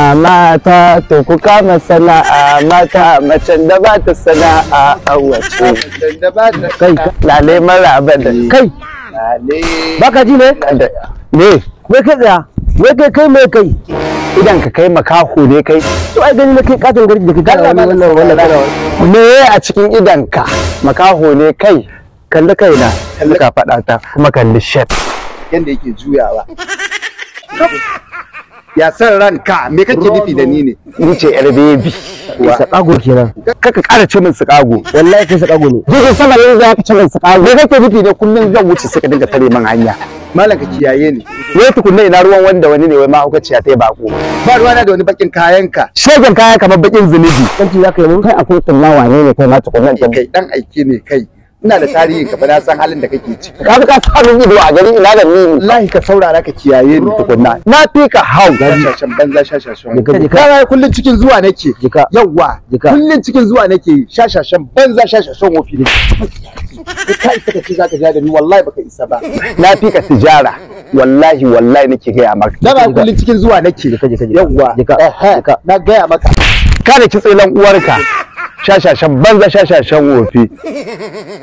mata to ku kama sana'a mata macen da ba ta sana'a a wace kai lale maraba da kai lale baka ji ne me kai tsaya wai kai me kai idan ka kai makaho ne kai to ai gani kai katon gari da kai wannan me a cikin idan ka makaho ne kai kalli kaina kalli ka fada ta kuma kalli shed yanda yake juyawa ya san ranka me kake nufi da ni ne ni ce yar baby sakago kenan kaka ƙara ce min sakago wallahi kai sakago ne je sama ne za ka ce min sakago me kake nufi ne kullun zan wuce sai ka dinga tare min hanya malam ka kiyaye ni wai tukunna ina ruwan wanda wani ne wai ma hukaciya tai bako ba ruwana da wani bakin kayanka shegen kaya kamar bakin zunubi kanti zaka yi mun kai akwai tullawa ne kai ma tukunna kai dan aike ne kai ina da tarihin ka fa na san halin da kake ciki ka ka samu ido a gari ina da ni wallahi ka saurara ka kiyaye ni tukunna na fi ka hau shashashan banza shashashan kana kullun cikin zuwa nake yawa kullun cikin zuwa nake shashashan banza shashashan wofi ne ka isa ka ce zaka ja da ni wallahi baka isa ba na fi ka tijara wallahi nake gaya maka dama kullun cikin zuwa nake yawa na gaya maka kada ki tsilan uwarka shashashan banza shashashan wofi